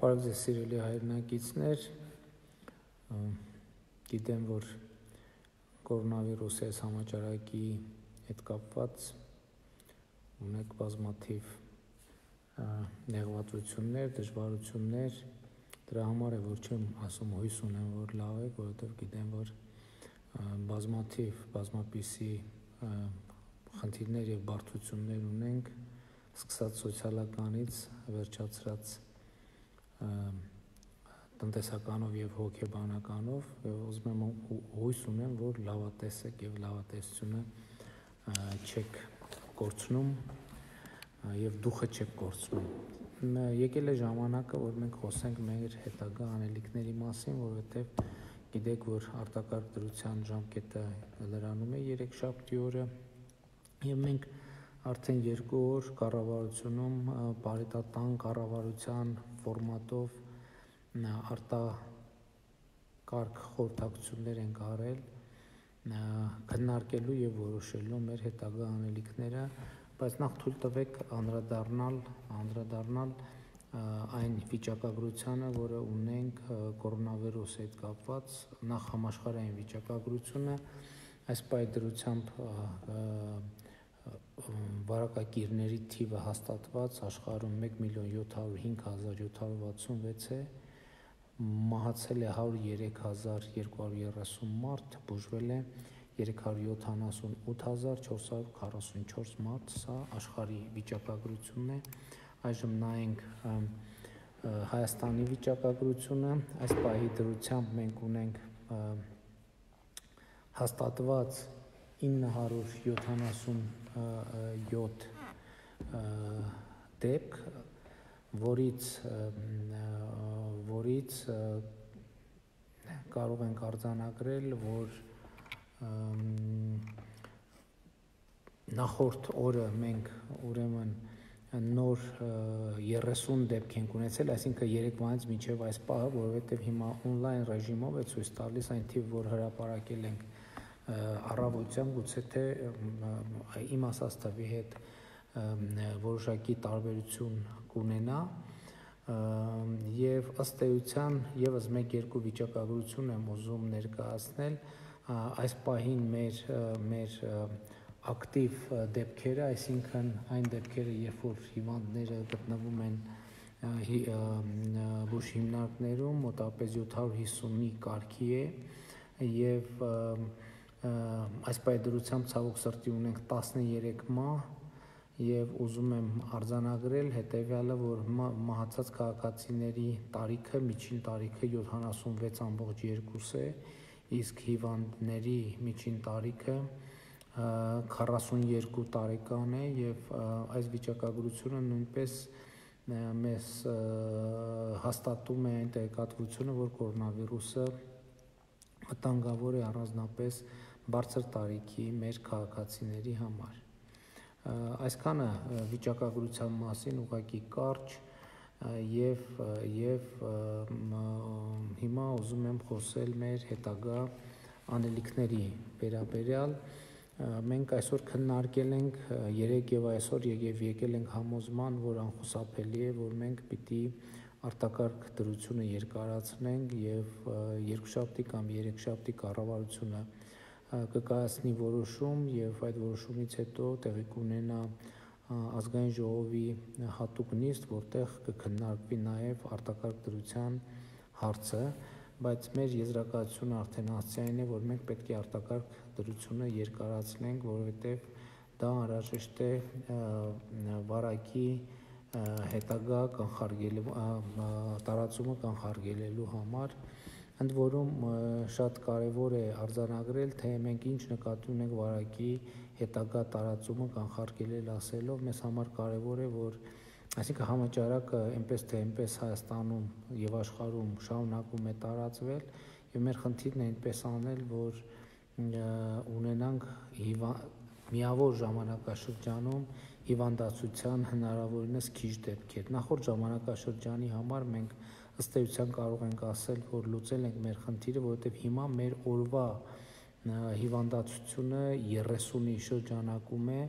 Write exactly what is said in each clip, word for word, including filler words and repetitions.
Բարև ձեզ սիրելի հայրենակիցներ, գիտեմ, որ կորոնավիրուսի այս համաճարակի հետ կապված ունեք բազմաթիվ նեղվածություններ, դժվարություններ, դրա համար է, որ չեմ ասում հույս ունեմ, որ լավ եք, որովհետև գիտեմ, որ բազմաթիվ, բազմապիսի խնդիրներ և բարդություններ ունենք, սկսած սոցիալականից, վերջացրած տնտեսականով և հոգեբանականով, և ուզում եմ հույս ունեմ, որ լավատես եք և լավատեսությունը չեք կորցնում և դուխը չեք կորցնում։ Եկել է ժամանակը, որ մենք խոսենք մեր հետագա անելիքների մասին, որովհետև գիտեք, որ արտակարգ դրության ժամկետը լրանում է երեքշաբթի օրը, և մենք արդեն երկու օր կառավարությունում պարիտետական կառավարության ֆորմատով արտակարգ խորհրդակցություններ ենք արել, քննարկելու և որոշելու մեր հետագա անելիքները, բայց նախ թույլ տվեք անդրադառնալ, անդրադառնալ այն վիճակագրությանը, որը ունենք կորոնավիրուսի հետ կապված, նախ համաշխարհային վիճակագրությունը, այս պայդրությամբ վարակակիրների թիվը հաստատված աշխարհում մեկ միլիոն յոթ հարյուր հինգ հազար յոթ հարյուր վաթսունվեց է, մահացել է հարյուր երեք հազար երկու հարյուր երեսուն մարդ, բուժվել է երեք հարյուր յոթանասունութ հազար չորս հարյուր քառասունչորս մարդ, սա աշխարհի վիճակագրությունն է։ Այժմ նայենք Հայաստանի վիճակագրությունը, այս պահի դրությամբ մենք ունենք հաստատված ինը հարյուր յոթանասունյոթ դեպք, որից որից կարող ենք արձանագրել, որ նախորդ օրը մենք ուրեմն նոր երեսուն դեպք ենք ունեցել, այսինքն երեկվանից մինչև այս պահը, որովհետև հիմա օնլայն ռեժիմով է ցույց տալիս այն թիվ, որ հրապարակել ենք առավոտյան, գուցե թե իմ ասած թվի հետ որոշակի տարբերություն կունենա, և ըստ էության ևս մեկ-երկու վիճակագրություն եմ ուզում ներկայացնել, այս պահին մեր մեր ակտիվ դեպքերը, այսինքն այն դեպքերը, երբ որ հիվանդները գտնվում են բուժհիմնարկներում, մոտավորապես յոթ հարյուր հիսունի կարգի է, և այս պայդրությամբ ցավոք սրտի ունենք տասներեք մահ, և ուզում եմ արձանագրել հետևյալը, որ մահացած քաղաքացիների տարիքը, միջին տարիքը յոթանասունվեց ամբողջ երկու է, իսկ հիվանդների միջին տարիքը քառասունյոթ տարեկան է, և այս վիճակագրությունը նույնպես մեզ հաստատում է այն տեղեկատվությունը, որ կորոնավիրուսը վտանգավոր է առանձնապես բարձր տարիքի մեր քաղաքացիների համար։ Այսքանը վիճակագրության մասին ուղղակի կարճ, և և հիմա ուզում եմ խոսել մեր հետագա անելիքների վերաբերյալ։ Մենք այսօր քննարկել ենք, երեկ և այսօր և եկել ենք համոզման, որ անխուսափելի է, որ մենք պիտի արտակարգ դրությունը երկարացնենք, և երկուշաբթի կամ երեքշաբթի կառավարությունը կկայացնի որոշում, և այդ որոշումից հետո տեղի կունենա ազգային ժողովի հատուկ նիստ, որտեղ կքննարկվի նաև արտակարգ դրության հարցը, բայց մեր եզրակացությունը արդեն հասցեային է, որ մենք պետք է արտակարգ դրությունը երկարացնենք, որովհետև դա անհրաժեշտ է վարակի հետագա տարածումը կանխարգելելու համար, ընդ որում շատ կարևոր է արձանագրել, թե մենք ինչ նկատի ունենք վարակի հետագա տարածումը կանխարգելել ասելով, մեզ համար կարևոր է, որ այսինքն համաճարակը այնպես թե այնպես Հայաստանում և աշխարհում շարունակում է տարածվել, և մեր խնդիրն է այնպես անել, որ ունենանք միավոր ժամանակաշրջանում հիվանդացության հնարավորինս քիչ դեպքեր։ Նախորդ ժամանակաշրջանի համար մենք ըստ էության կարող ենք ասել, որ լուծել ենք մեր խնդիրը, որովհետև հիմա մեր օրվա հիվանդացությունը երեսունի շրջանակում է,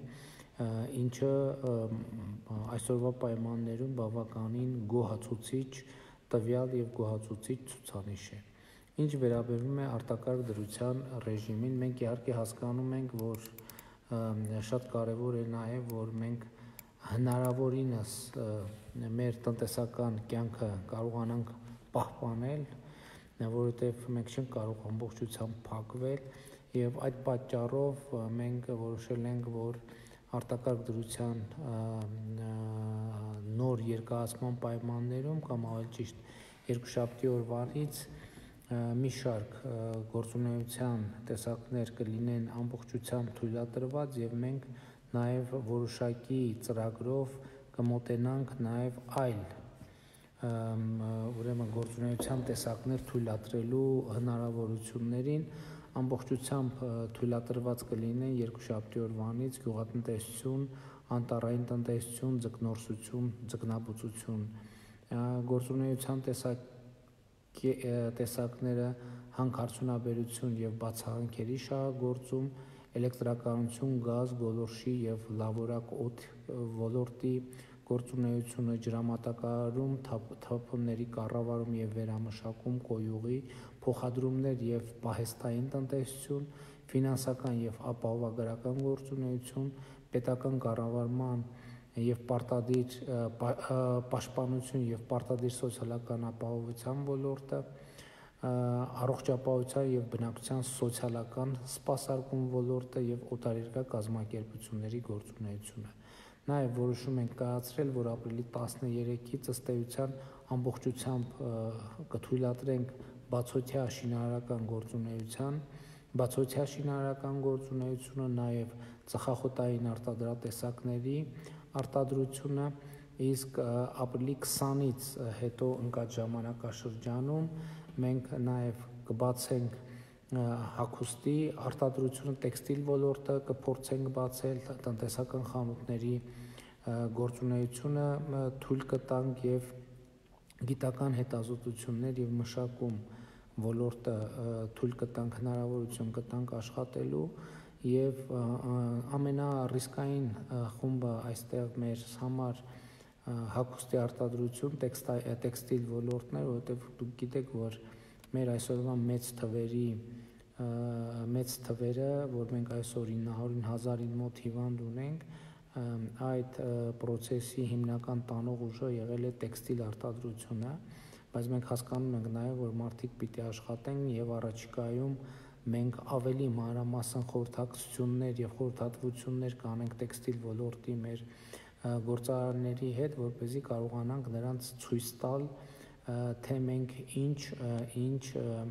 ինչը այսօրվա պայմաններում բավականին գոհացուցիչ տվյալ եւ գոհացուցիչ ցուցանիշ է։ Ինչ վերաբերում է արտակարգ դրության ռեժիմին, մենք իհարկե հասկանում ենք, որ շատ կարևոր է նաեւ, որ մենք հնարավորինս մեր տնտեսական կյանքը կարողանանք պահպանել, որովհետեւ մենք չենք կարող ամբողջությամբ փակվել եւ այդ պատճառով մենք որոշել ենք, որ արտակարգ դրության նոր երկարացման պայմաններում կամ ավելի ճիշտ երկուշաբթի օրվանից մի շարք գործունեության տեսակներ կլինեն ամբողջությամբ թույլատրված եւ մենք նաեւ որոշակի ծրագրով կմոտենանք նաեւ այլ ուրեմն գործունեության տեսակներ թույլատրելու հնարավորություններին ամբողջությամբ թույլատրված կլինեն երկուշաբթի օրվանից գյուղատնտեսություն, անտառային տնտեսություն, ձկնորսություն, ձկնաբուծություն, գործունեության տեսակ տեսակները հանքարդյունաբերություն եւ բացահանքերի շահագործում, էլեկտրականություն, գազ, գոլորշի եւ լավորակ օդ ոլորտի գործունեությունը, ջրամատակարարում, թափոնների կառավարում եւ վերամշակում, կոյուղի, փոխադրումներ եւ պահեստային տնտեսություն, ֆինանսական եւ ապահովագրական գործունեություն, պետական կառավարման եւ պարտադիր պաշտպանություն եւ պարտադիր սոցիալական ապահովության ոլորտը, առողջապահության եւ բնակչության սոցիալական սպասարկում ոլորտը եւ օտարերկրյա կազմակերպությունների գործունեությունը։ Նաեւ որոշում ենք կայացրել, որ ապրիլի տասներեքից ըստ էության ամբողջությամբ կթույլատրենք բացօթյա շինարարական գործունեության, բացօթյա շինարարական գործունեությունը, նաեւ ծխախոտային արտադրատեսակների արտադրությունը, իսկ ապրիլի քսանից հետո ընկած ժամանակաշրջանում մենք նաեւ կբացենք հագուստի արտադրությունը, տեքստիլ ոլորտը կփորձենք բացել, տնտեսական խանութների գործունեությունը թույլ կտանք եւ գիտական հետազոտություններ եւ մշակում ոլորտը թույլ կտանք, հնարավորություն կտանք աշխատելու եւ ամենառիսկային խումբը այստեղ մեր համար հագուստի արտադրություն, տեքստիլ ոլորտն է, որովհետեւ դուք գիտեք, որ մեր այսօրվա մեծ թվերի մեծ թվերը, որ մենք այսօր ինը հարյուր հազարին մոտ հիվանդ ունենք, այդ process-ի հիմնական տանող ուժը եղել է տեքստիլ արտադրությունը, բայց մենք հասկանում ենք նաեւ, որ մարդիկ պիտի աշխատեն եւ առաջիկայում մենք ավելի մանրամասն խորհրդակցություններ եւ խորհրդատվություններ կանենք տեքստիլ ոլորտի մեր գործարարների հետ, որպեսզի կարողանանք նրանց ցույց տալ, թե մենք ինչ ինչ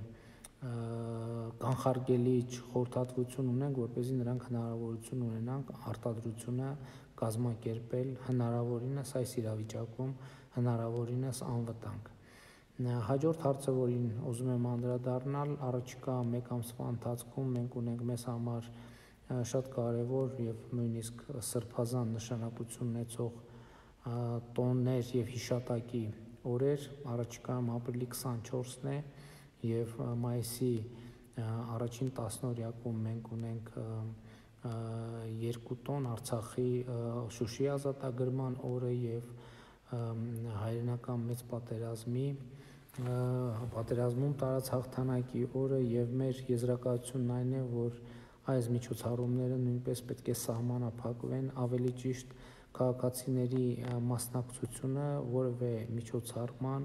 կանխարգելիչ խորհրդատվություն ունենք, որպեսզի նրանք հնարավորություն ունենան արտադրությունը կազմակերպել հնարավորինս այս իրավիճակում հնարավորինս անվտանգ։ Հաջորդ հարցը, որին ուզում եմ անդրադառնալ, առաջիկա մեկ ամսվա ընթացքում մենք ունենք մեզ համար շատ կարևոր եւ նույնիսկ սրբազան նշանակություն ունեցող տոններ եւ հիշատակի օրեր, առաջիկայում ապրիլի քսանչորսն է եւ մայիսի առաջին տասնօրյակում մենք ունենք երկու տոն Արցախի Շուշի ազատագրման օրը եւ հայրենական մեծ պատերազմի պատերազմում տարած հաղթանակի օրը եւ մեր եզրակացությունն այն է, որ այս միջոցառումները նույնպես պետք է սահմանափակվեն, ավելի ճիշտ քաղաքացիների մասնակցությունը որևէ միջոցառման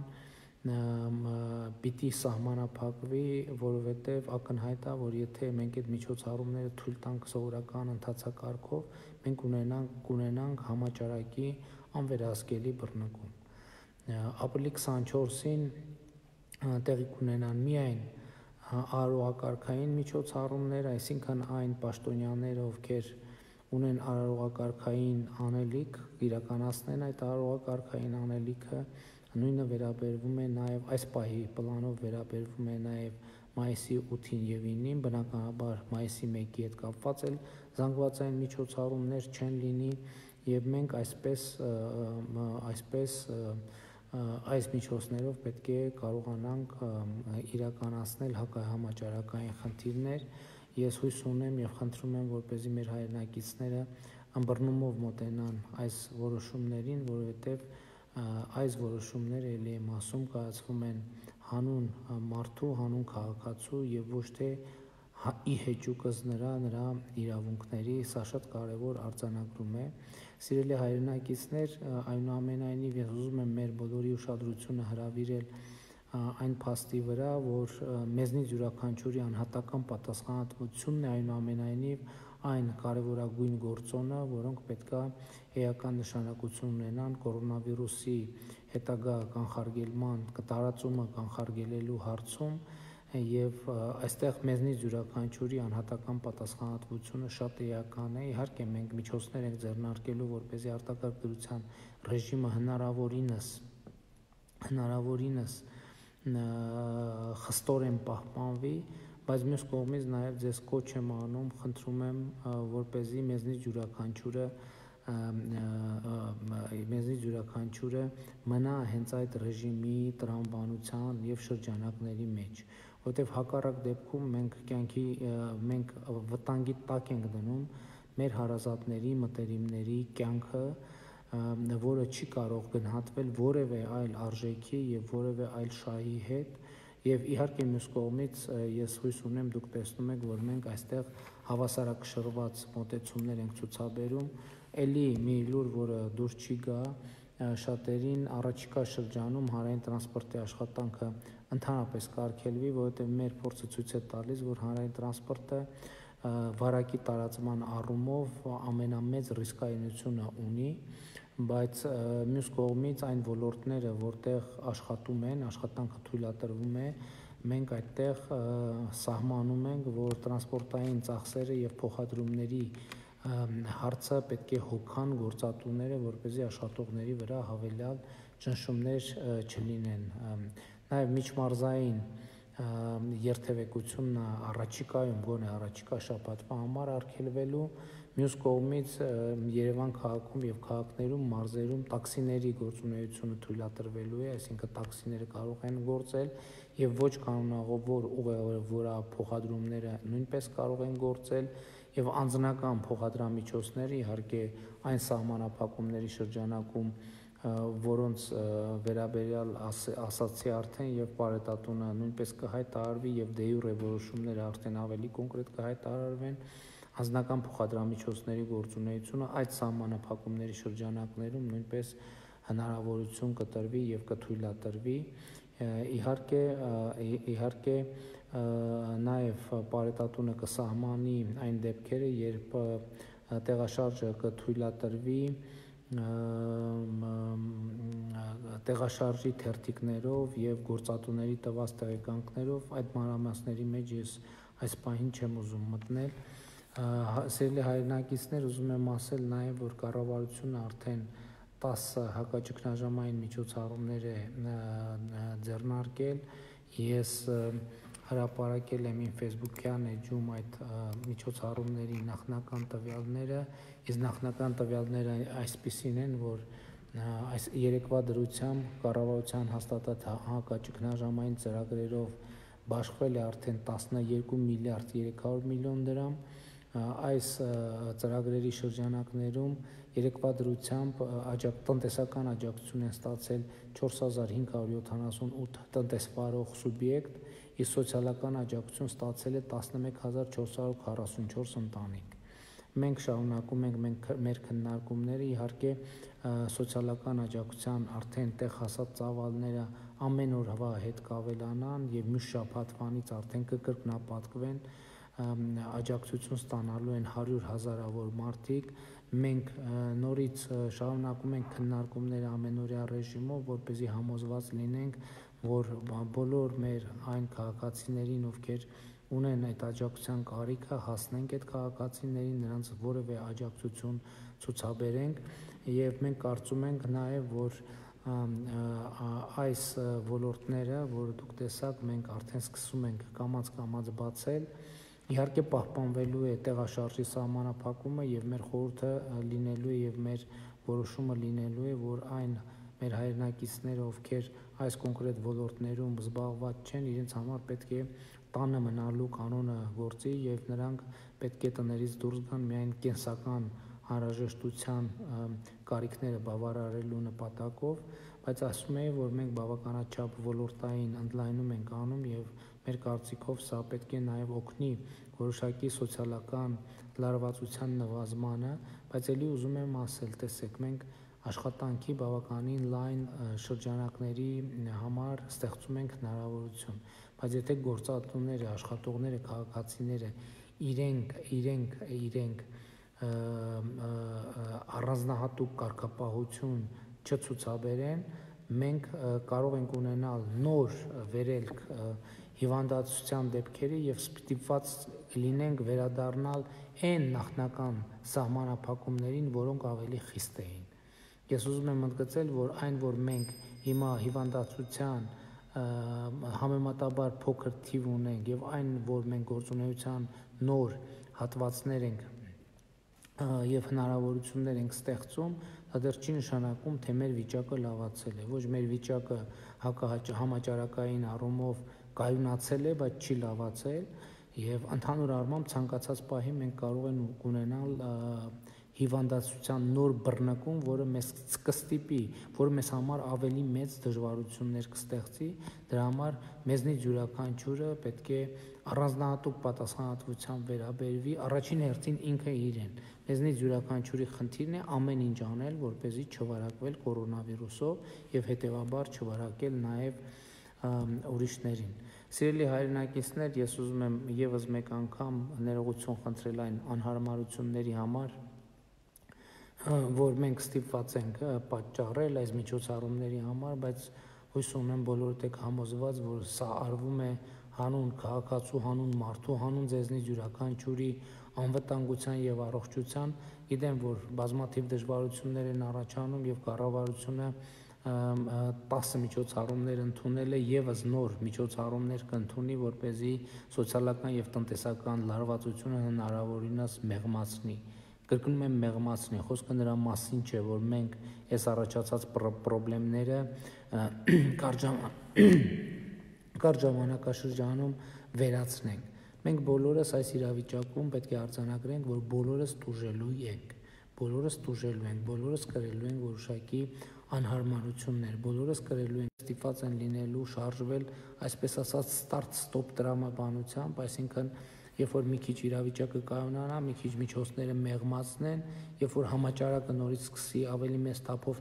պիտի սահմանափակվի, որովհետև ակնհայտ է, որ եթե մենք այդ միջոցառումները թույլ տանք սովորական ընթացակարգով, մենք ունենանք կունենանք համաճարակի անվերահսկելի բռնկում։ Ապրիլի քսանչորսին տեղի կունենան միայն արարողակարգային միջոցառումներ, այսինքն այն պաշտոնյաները, ովքեր ունեն արարողակարգային անելիք, իրականացնեն այդ արարողակարգային անելիքը, նույնը վերաբերվում է նաև այս պահի պլանով վերաբերվում է նաև մայիսի ութին եւ ինին, բնականաբար մայիսի մեկի հետ կապված էլ զանգվածային միջոցառումներ չեն լինի եւ մենք այսպես այսպես այս միջոցներով պետք է կարողանանք իրականացնել հակահամաճարակային խնդիրներ։ Ես հույս ունեմ եւ խնդրում եմ, որպեսզի մեր հայրենակիցները ըմբռնումով մոտենան այս որոշումներին, որովհետեւ այս որոշումները ելի եմ ասում կայացվում են հանուն մարդու, հանուն քաղաքացու եւ ոչ թե ի հեճուկս նրա նրա իրավունքների, սա շատ կարևոր արձանագրում է։ Սիրելի հայրենակիցներ, այնուամենայնիվ ես ուզում եմ մեր բոլորի ուշադրությունը հրավիրել այն փաստի վրա, որ մեզնից յուրաքանչյուրի անհատական պատասխանատվությունն է այնուամենայնիվ այն կարևորագույն գործոնը, որոնք պետքա էական նշանակություն ունենան կորոնավիրուսի հետագա կանխարգելման, տարածումը կանխարգելելու հարցում եւ այստեղ մեզնից յուրաքանչյուրի անհատական պատասխանատվությունը շատ էական է։ Իհարկե մենք միջոցներ ենք ձեռնարկելու, որպեսզի արտակարգ դրության ռեժիմը հնարավորինս հնարավորինս խստորեն պահպանվի, բայց մյուս կողմից նաև ձեզ կոչ եմ անում, խնդրում եմ, որպեսզի մեզնից յուրաքանչյուրը մեզնից յուրաքանչյուրը մնա հենց այդ ռեժիմի տրամաբանության եւ շրջանակների մեջ, որտեղ հակառակ դեպքում մենք կյանքի մենք վտանգի տակ ենք դնում մեր հարազատների, մտերիմների կյանքը, որը չի կարող գնահատվել որևէ այլ արժեքի եւ որևէ այլ շահի հետ եւ իհարկե մյուս կողմից ես հույս ունեմ դուք տեսնում եք, որ մենք այստեղ հավասարակշռված մոտեցումներ ենք ցուցաբերում, ելի մի լուր, որը դուրս չի գա շատերին առաջիկա շրջանում հանրային տրանսպորտի աշխատանքը ընդհանրապես կարգելվի, որովհետեւ մեր փորձը ցույց է տալիս, որ հանրային տրանսպորտը վարակի տարածման առումով ամենամեծ ռիսկայնությունը ունի, բայց մյուս կողմից այն ոլորտները, որտեղ աշխատում են, աշխատանքը թույլատրվում է, մենք այդտեղ սահմանում ենք, որ տրանսպորտային ծախսերը եւ փոխադրումների հարցը պետք է հոգան գործատուները, որպեսզի աշխատողների վրա հավելյալ ճնշումներ չլինեն։ Նաեւ միջմարզային երթևեկությունն առաջիկայում գոնե առաջիկա շաբաթվա համար արգելվելու, մյուս կողմից Երևան քաղաքում եւ քաղաքներում մարզերում տաքսիների գործունեությունը թույլատրվելու է, այսինքն տաքսիները կարող են գործել եւ ոչ կանոնավոր ուղևորափոխադրումները նույնպես կարող են գործել եւ անձնական փոխադրամիջոցները իհարկե այն սահմանափակումների շրջանակում, որոնց վերաբերյալ ասացի արդեն եւ պարետատունը նույնպես կհայտարարվի եւ դե յուրե որոշումները արդեն ավելի կոնկրետ կհայտարարվեն, անձնական փոխադրամիջոցների գործունեությունը այդ սահմանափակումների շրջանակներում նույնպես հնարավորություն կտրվի եւ կթույլատրվի։ Իհարկե իհարկե նաեւ պարետատունը կսահմանի այն դեպքերը, երբ տեղաշարժը կթույլատրվի տեղաշարժի թերթիկներով եւ գործատուների տված տեղեկանքներով, այդ մանրամասների մեջ ես այս պահին չեմ ուզում մտնել։ Սիրելի հայրենակիցներ, ուզում եմ ասել նաեւ, որ կառավարությունը արդեն տասը հակաճգնաժամային միջոցառումներ է ձեռնարկել, ես հրապարակել եմ իմ Facebook-յան էջում այդ միջոցառումների նախնական տվյալները, իսկ նախնական տվյալները այսպիսին են, որ այս երեկվա դրությամբ կառավարության հաստատած հակաճգնաժամային ծրագրերով բաշխվել է արդեն տասնյոթ միլիարդ երեք հարյուր միլիոն դրամ, այս ծրագրերի շրջանակներում երեկվա դրությամբ տնտեսական աջակցություն են ստացել չորս հազար հինգ հարյուր յոթանասունութ տնտեսվարող սուբյեկտ, իսկ սոցիալական աջակցություն ստացել է տասնմեկ հազար չորս հարյուր քառասունչորս ընտանիք։ Մենք շարունակում ենք մենք մեր քննարկումները, իհարկե սոցիալական աջակցության արդեն տեղ հասած ծավալները ամեն օրվա հետ կավելանան եւ մյուս շաբաթվանից արդեն կկրկնապատկվեն, աջակցություն ստանալու են հարյուր հազարավոր մարդիկ, մենք նորից շարունակում ենք քննարկումները ամենօրյա ռեժիմով, որպեսզի համոզված լինենք, որ բոլոր մեր այն քաղաքացիներին, ովքեր ունեն այդ աջակցության կարիքը, հասնենք այդ քաղաքացիներին, նրանց որևէ աջակցություն ցուցաբերենք եւ մենք կարծում ենք նաեւ, որ այս ոլորտները, որ դուք տեսաք, մենք արդեն սկսում ենք կամաց-կամաց բացել, իհարկե պահպանվելու է տեղաշարժի սահմանափակումը եւ մեր խորհուրդը լինելու է եւ մեր որոշումը լինելու է, որ այն մեր հայրենակիցները, ովքեր այս կոնկրետ ոլորտներում զբաղված չեն, իրենց համար պետք է տանը մնալու կանոնը գործի եւ նրանք պետք է տներից դուրս գան միայն կենսական անհրաժեշտության կարիքները բավարարելու նպատակով, բայց ասում էի, որ մենք բավականաչափ ոլորտային ընդլայնում ենք անում եւ մեր կարծիքով սա պետք է նաեւ օգնի որոշակի սոցիալական լարվածության նվազմանը, բայց ելի ուզում եմ ասել, տեսեք, մենք աշխատանքի բավականին լայն շրջանակների համար ստեղծում ենք հնարավորություն, բայց եթե գործատուները, աշխատողները, քաղաքացիները իրենք իրենք իրենք առանձնահատուկ կարգապահություն չցուցաբերեն, մենք կարող ենք ունենալ նոր վերելք հիվանդացության դեպքերի եւ ստիպված լինենք վերադառնալ այն նախնական սահմանափակումներին, որոնք ավելի խիստ էին։ Ես ուզում եմ ընդգծել, որ այն, որ մենք հիմա հիվանդացության համեմատաբար փոքր թիվ ունենք եւ այն, որ մենք գործունեության նոր հատվածներ ենք եւ հնարավորություններ ենք ստեղծում, դա դեռ չի նշանակում, թե մեր վիճակը լավացել է։ Ոչ, մեր վիճակը համաճարակային առումով կայունացել է, բայց չի լավացել եւ ընդհանուր առմամբ ցանկացած պահի մենք կարող ենք ունենալ հիվանդացության նոր բռնկում, որը մեզ կստիպի, որը մեզ համար ավելի մեծ դժվարություններ կստեղծի, դրա համար մեզնից յուրաքանչյուրը պետք է առանձնահատուկ պատասխանատվությամբ վերաբերվի, առաջին հերթին ինքը իրեն։ Մեզնից յուրաքանչյուրի խնդիրն է ամեն ինչ անել, որպեսզի չվարակվել կորոնավիրուսով եւ հետեւաբար չվարակել նաեւ ուրիշներին։ Սիրելի հայրենակիցներ, ես ուզում եմ եւս մեկ անգամ ներողություն խնդրել այն անհարմարությունների համար, որ մենք ստիպված ենք պատճառել այս միջոցառումների համար, բայց հույս ունեմ բոլորդ եք համոզված, որ սա արվում է հանուն քաղաքացու, հանուն մարդու, հանուն ձեզնից յուրաքանչյուրի անվտանգության եւ առողջության։ Գիտեմ, որ բազմաթիվ դժվարություններ են առաջանում եւ կառավարությունը տասը միջոցառումներ ընդունել է, եւս նոր միջոցառումներ կընդունի, որպեսզի սոցիալական եւ տնտեսական լարվածությունը հնարավորինս մեղմացնի։ Կրկնում եմ, մեղմացնի, խոսքը նրա մասին չէ, որ մենք այս առաջացած խնդիրները կարճ ժամանակաշրջանում վերացնենք։ Մենք բոլորս այս իրավիճակում պետք է արձանագրենք, որ բոլորս տուժելու ենք, բոլորս տուժելու ենք, բոլորս կրելու ենք որոշակի անհարմարություններ, բոլորս կրելու ենք ստիպված են լինելու շարժվել, այսպես ասած, start-stop տրամաբանությամբ, այսինքն երբ որ մի քիչ իրավիճակը կայունանա, մի քիչ միջոցները մեղմացնեն, երբ որ համաճարակը նորից սկսի ավելի մեծ թափով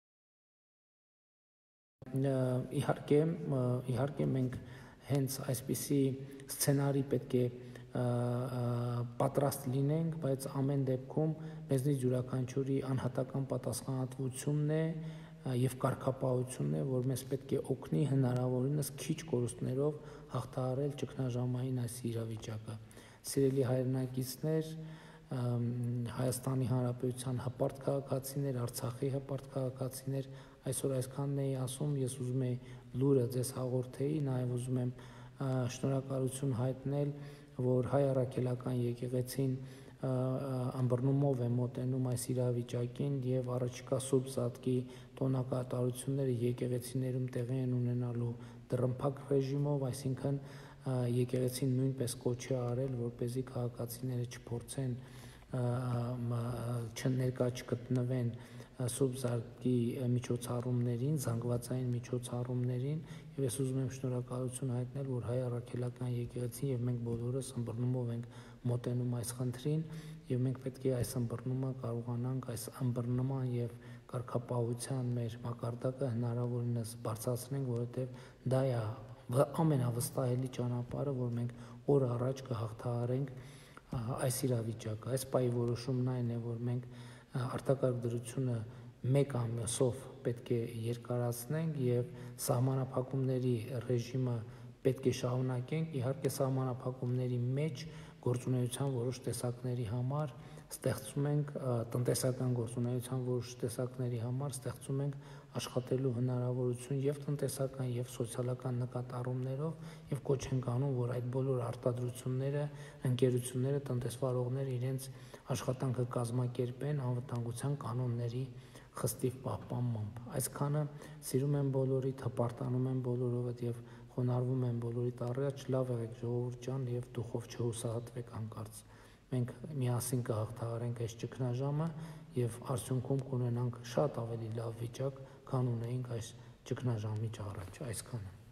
իհարկե, իհարկե մենք հենց այսպիսի սցենարի պետք է պատրաստ լինենք, բայց ամեն դեպքում մեզնից յուրաքանչյուրի անհատական պատասխանատվությունն է եւ կարգապահությունն է, որ մեզ պետք է օգնի հնարավորինս քիչ կորուստներով հաղթահարել ճգնաժամային այս իրավիճակը։ Սիրելի հայրենակիցներ, Հայաստանի Հանրապետության հպարտ քաղաքացիներ, Արցախի հպարտ քաղաքացիներ, այսօր այսքանն էի ասում, ես ուզում եի լուրը ձեզ հաղորդեի, նաեւ ուզում եմ շնորհակալություն հայտնել, որ հայ առաքելական եկեղեցին ըմբռնումով է մոտենում այս իրավիճակին եւ առաջիկա Սուրբ Զատկի տոնակատարությունները եկեղեցիներում տեղի են ունենալու դռնփակ ռեժիմով, այսինքն եկեղեցին նույնպես կոչ է արել, որպեսզի քաղաքացիները չփորձեն չներկա չգտնվեն Սուրբ Զատկի միջոցառումներին, զանգվածային միջոցառումներին, եւ ես ուզում եմ շնորհակալություն հայտնել, որ հայ առաքելական եկեղեցին եւ մենք բոլորս ըմբռնումով ենք մոտենում այս խնդրին եւ մենք պետք է այս ըմբռնումը կարողանանք այս ըմբռնման եւ կարգապահության մեր մակարդակը հնարավորինս բարձրացնենք, որովհետեւ դա է ամենավստահելի ճանապարհը, որ մենք օր առաջ կհաղթահարենք այս իրավիճակը։ Այս պահի որոշումն այն է, որ մենք արտակարգ դրությունը մեկ ամսով պետք է երկարացնենք եւ սահմանափակումների ռեժիմը պետք է շարունակենք, իհարկե սահմանափակումների մեջ գործունեության որոշ տեսակների համար ստեղծում ենք տնտեսական գործունեության որոշ տեսակների համար ստեղծում ենք աշխատելու հնարավորություն եւ տնտեսական եւ սոցիալական նկատառումներով եւ կոչ ենք անում, որ այդ բոլոր արտադրությունները, ընկերությունները, տնտեսվարողները իրենց աշխատանքը կազմակերպեն անվտանգության կանոնների խստիվ պահպանմամբ։ Այսքանը սիրում եմ բոլորիդ, հպարտանում եմ բոլորովդ եւ խոնարհվում եմ բոլորիդ առաջ, լավ եղեք ժողովուրդ ջան եւ դուխով չհուսահատվեք հանկարծ։ մենք միասին կհաղթահարենք այս ճգնաժամը եւ արդյունքում կունենանք շատ ավելի լավ վիճակ, քան ունեինք այս ճգնաժամից առաջ, այսքանը։